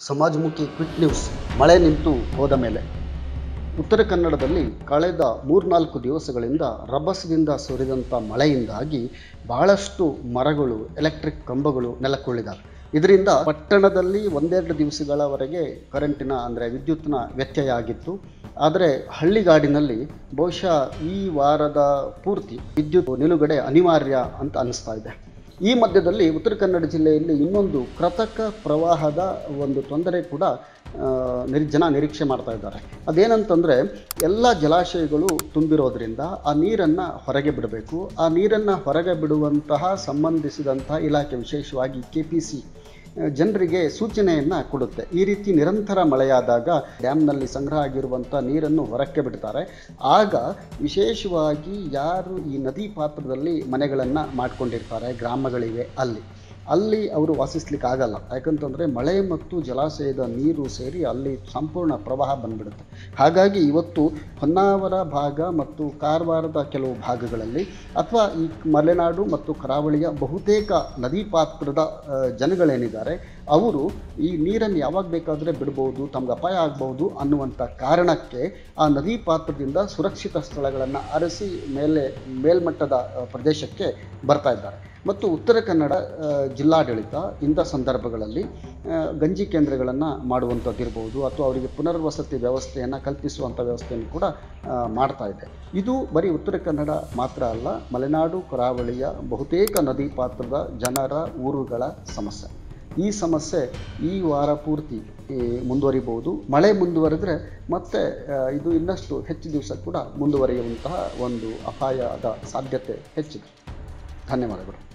ಸಮಾಜಮುಖಿ quick news. ಮಳೆ ನಿಂತು ಹೋದ ಮೇಲೆ ಉತ್ತರ ಕನ್ನಡದಲ್ಲಿ ಕಳೆದ 3-4 ದಿವಸಗಳಿಂದ ರಭಸದಿಂದ ಸುರಿದಂಥ ಮಳೆಯಿಂದಾಗಿ ಬಹಳಷ್ಟು ಮರಗಳು, ಎಲೆಕ್ಟ್ರಿಕ್ ಕಂಬಗಳು ನೆಲಕ್ಕುಳಿದಾವೆ. ಇದರಿಂದ ಪಟ್ಟಣದಲ್ಲಿ 1-2 ದಿವಸಗಳವರೆಗೆ ಕರೆಂಟಿನ ವಿದ್ಯುತ್ನ ವ್ಯತ್ಯಯ ಆಗಿತ್ತು. ಆದರೆ ಹಳ್ಳಿಗಾಡಿನಲ್ಲಿ ಬಹುಶಃ ಈ ವಾರದ ಪೂರ್ತಿ ವಿದ್ಯುತ್ ನಿಲುಗಡೆ ಅನಿವಾರ್ಯ ಅಂತ ಅನ್ನಿಸ್ತಾ ಇದೆ. ಈ ಮಧ್ಯದಲ್ಲಿ ಉತ್ತರ ಕನ್ನಡ ಜಿಲ್ಲೆಯಲ್ಲಿ ಇನ್ನೊಂದು ಕೃತಕ ಪ್ರವಾಹದ ಒಂದು ತೊಂದರೆ ಕೂಡ ಜನ ನಿರೀಕ್ಷೆ ಮಾಡ್ತಾ ಇದ್ದಾರೆ. ಅದೇನಂತಂದರೆ, ಎಲ್ಲ ಜಲಾಶಯಗಳು ತುಂಬಿರೋದ್ರಿಂದ ಆ ನೀರನ್ನು ಹೊರಗೆ ಬಿಡಬೇಕು. ಆ ನೀರನ್ನು ಹೊರಗೆ ಬಿಡುವಂತಹ ಸಂಬಂಧಿಸಿದಂತಹ ಇಲಾಖೆ, ವಿಶೇಷವಾಗಿ KPC ಜನರಿಗೆ ಸೂಚನೆಯನ್ನು ಕೊಡುತ್ತೆ. ಈ ರೀತಿ ನಿರಂತರ ಮಳೆಯಾದಾಗ ಡ್ಯಾಮ್ನಲ್ಲಿ ಸಂಗ್ರಹ ಆಗಿರುವಂಥ ನೀರನ್ನು ಹೊರಕ್ಕೆ ಬಿಡ್ತಾರೆ. ಆಗ ವಿಶೇಷವಾಗಿ ಯಾರು ಈ ನದಿ ಪಾತ್ರದಲ್ಲಿ ಮನೆಗಳನ್ನು ಮಾಡ್ಕೊಂಡಿರ್ತಾರೆ, ಗ್ರಾಮಗಳಿವೆ, ಅಲ್ಲಿ ಅವರು ವಾಸಿಸ್ಲಿಕ್ಕೆ ಆಗಲ್ಲ. ಯಾಕಂತಂದರೆ ಮಳೆ ಮತ್ತು ಜಲಾಶಯದ ನೀರು ಸೇರಿ ಅಲ್ಲಿ ಸಂಪೂರ್ಣ ಪ್ರವಾಹ ಬಂದ್ಬಿಡುತ್ತೆ. ಹಾಗಾಗಿ ಇವತ್ತು ಹೊನ್ನಾವರ ಭಾಗ ಮತ್ತು ಕಾರವಾರದ ಕೆಲವು ಭಾಗಗಳಲ್ಲಿ ಅಥವಾ ಈ ಮಲೆನಾಡು ಮತ್ತು ಕರಾವಳಿಯ ಬಹುತೇಕ ನದಿ ಪಾತ್ರದ ಜನಗಳೇನಿದ್ದಾರೆ, ಅವರು ಈ ನೀರನ್ನು ಯಾವಾಗ ಬೇಕಾದರೆ ಬಿಡ್ಬೋದು, ತಮ್ಗೆ ಅಪಾಯ ಆಗ್ಬೋದು ಅನ್ನುವಂಥ ಕಾರಣಕ್ಕೆ ಆ ನದಿ ಪಾತ್ರದಿಂದ ಸುರಕ್ಷಿತ ಸ್ಥಳಗಳನ್ನು ಆರಿಸಿ ಮೇಲ್ಮಟ್ಟದ ಪ್ರದೇಶಕ್ಕೆ ಬರ್ತಾ ಇದ್ದಾರೆ. ಮತ್ತು ಉತ್ತರ ಕನ್ನಡ ಜಿಲ್ಲಾಡಳಿತ ಇಂಥ ಸಂದರ್ಭಗಳಲ್ಲಿ ಗಂಜಿ ಕೇಂದ್ರಗಳನ್ನು ಮಾಡುವಂಥದ್ದಿರ್ಬೋದು ಅಥವಾ ಅವರಿಗೆ ಪುನರ್ವಸತಿ ವ್ಯವಸ್ಥೆಯನ್ನು ಕಲ್ಪಿಸುವಂಥ ವ್ಯವಸ್ಥೆಯನ್ನು ಕೂಡ ಮಾಡ್ತಾ ಇದೆ. ಇದು ಬರೀ ಉತ್ತರ ಕನ್ನಡ ಮಾತ್ರ ಅಲ್ಲ, ಮಲೆನಾಡು ಕರಾವಳಿಯ ಬಹುತೇಕ ನದಿ ಪಾತ್ರದ ಜನರ ಊರುಗಳ ಸಮಸ್ಯೆ. ಈ ಸಮಸ್ಯೆ ಈ ವಾರ ಪೂರ್ತಿ ಮುಂದುವರಿಬಹುದು. ಮಳೆ ಮುಂದುವರೆದರೆ ಮತ್ತೆ ಇದು ಇನ್ನಷ್ಟು ಹೆಚ್ಚು ದಿವಸ ಕೂಡ ಮುಂದುವರಿಯುವಂತಹ ಒಂದು ಅಪಾಯದ ಸಾಧ್ಯತೆ ಹೆಚ್ಚಿದೆ. ಧನ್ಯವಾದಗಳು.